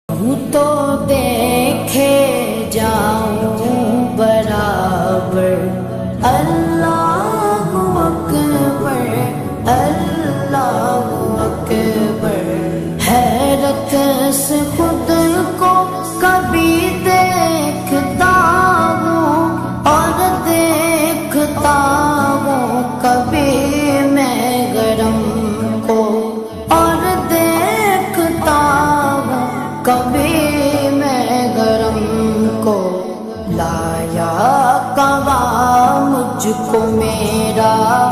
हूँ तो देखे जाऊं बराबर। अल्लाहु अकबर, अल्लाहु अकबर। हैरत से खुद को कभी देखता हूँ और देखता हूँ कभी मैं गरम को, और देखता हूँ कभी मैं गरम को। लाया कवा मुझको मेरा